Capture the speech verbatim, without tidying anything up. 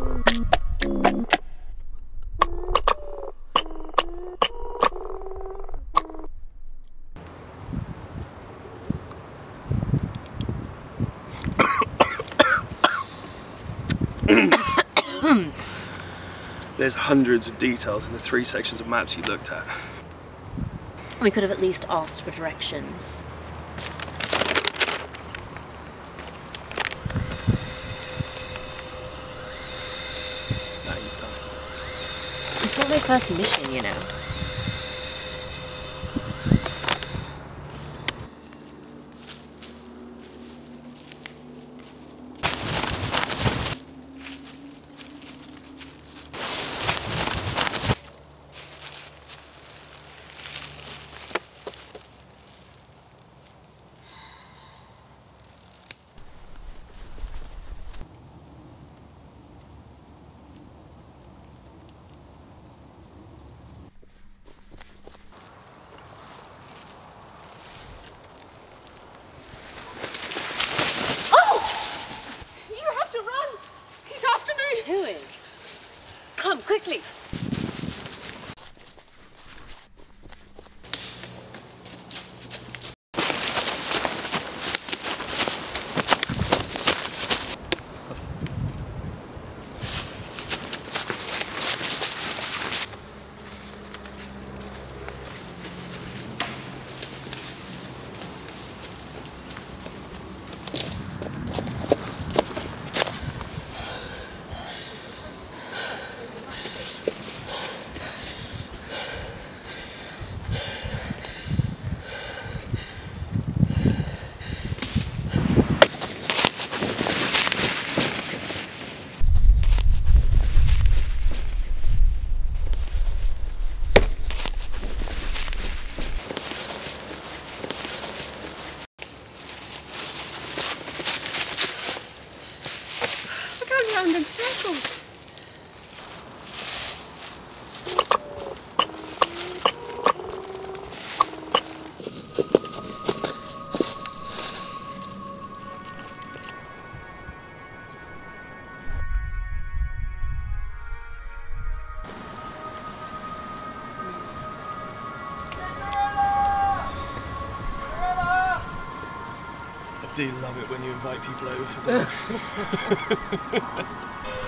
There's hundreds of details in the three sections of maps you looked at. We could have at least asked for directions. Now you've done it. It's not my first mission, you know. Who is? Come, quickly! Round in circles. I do love it when you invite people over for dinner.